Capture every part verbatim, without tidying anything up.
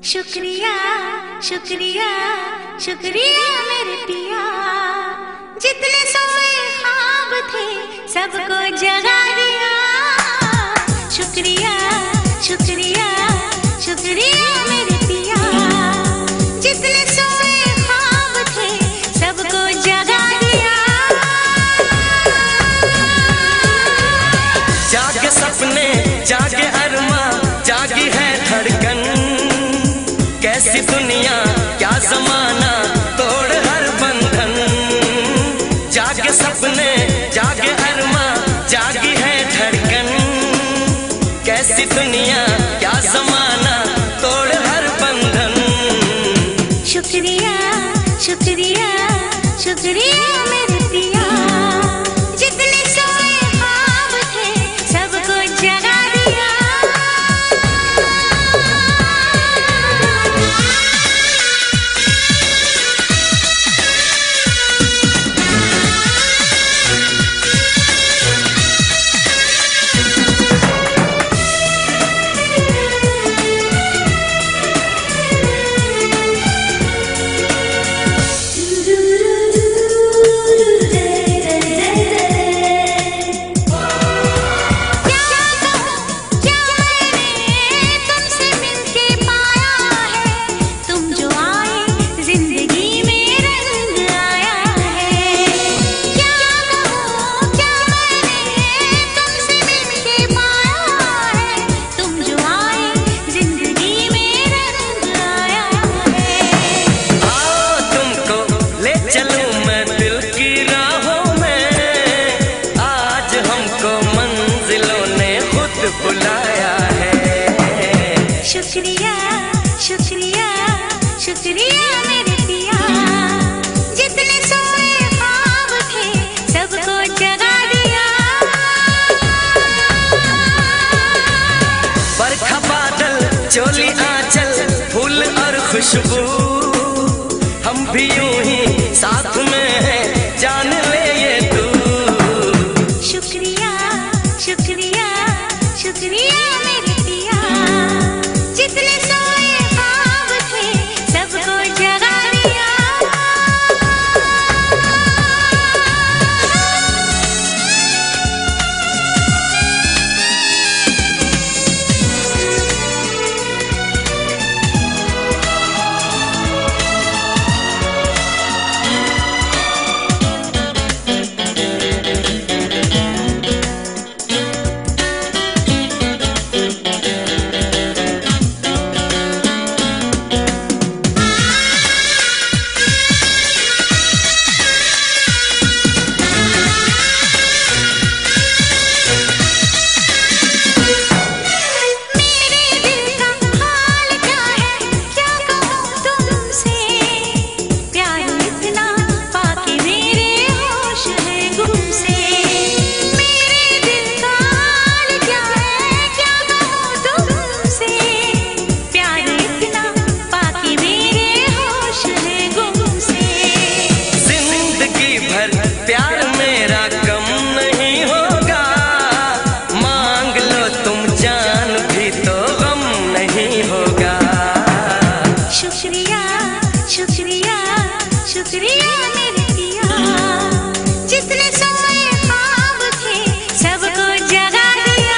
शुक्रिया शुक्रिया शुक्रिया मेरे पिया, जितने सोए ख्वाब थे सबको जगा दिया। शुक्रिया शुक्रिया शुक्रिया मेरे पिया, जितने सोए ख्वाब थे सबको जगा दिया। जागे सपने जागे अरमा जागी है धड़कन, कैसी दुनिया क्या जमाना तोड़ हर बंधन। जागे सपने जागे अरमा जागी है धड़कन, कैसी दुनिया क्या जमाना तोड़ हर बंधन। शुक्रिया शुक्रिया शुक्रिया मेरे पिया, जितने सोए ख्वाब थे सबको जगा दिया। शुक्रिया शुक्रिया शुक्रिया मेरे पिया, जितने सोए ख्वाब थे सबको जगा दिया। बरखा बादल चोली आंचल फूल और खुशबू, हम भी यूं ही साथ में हैं जान ले ये तू। शुक्रिया शुक्रिया शुक्रिया मेरे पिया, जितने सोए ख्वाब थे सबको जगा दिया। शुक्रिया शुक्रिया शुक्रिया मेरे पिया, जितने सोए ख्वाब थे सबको जगा दिया।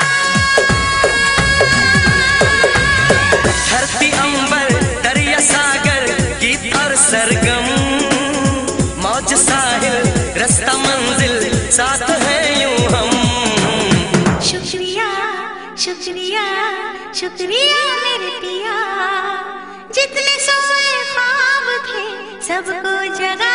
धरती अंबर दरिया सागर गीत और सरगम, मौज साहिल रास्ता मंजिल साथ है यूं हम। शुक्रिया शुक्रिया शुक्रिया मेरे पिया, जितने सोए ख्वाब थे सबको जगा